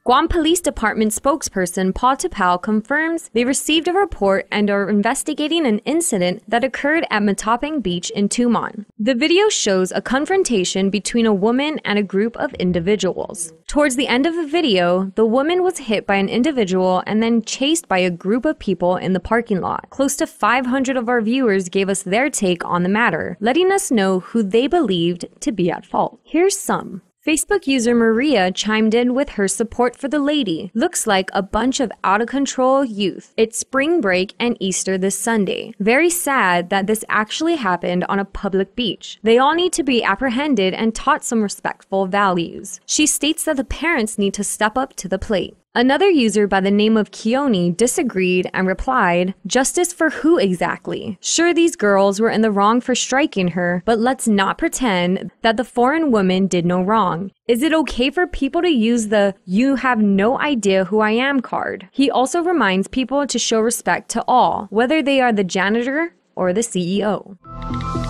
Guam Police Department spokesperson Paul Tapao confirms they received a report and are investigating an incident that occurred at Matapang Beach in Tumon. The video shows a confrontation between a woman and a group of individuals. Towards the end of the video, the woman was hit by an individual and then chased by a group of people in the parking lot. Close to 500 of our viewers gave us their take on the matter, letting us know who they believed to be at fault. Here's some. Facebook user Maria chimed in with her support for the lady. Looks like a bunch of out-of-control youth. It's spring break and Easter this Sunday. Very sad that this actually happened on a public beach. They all need to be apprehended and taught some respectful values. She states that the parents need to step up to the plate. Another user by the name of Keone disagreed and replied, "Justice for who exactly? Sure, these girls were in the wrong for striking her, but let's not pretend that the foreign woman did no wrong. Is it okay for people to use the 'you have no idea who I am' card?" He also reminds people to show respect to all, whether they are the janitor or the CEO.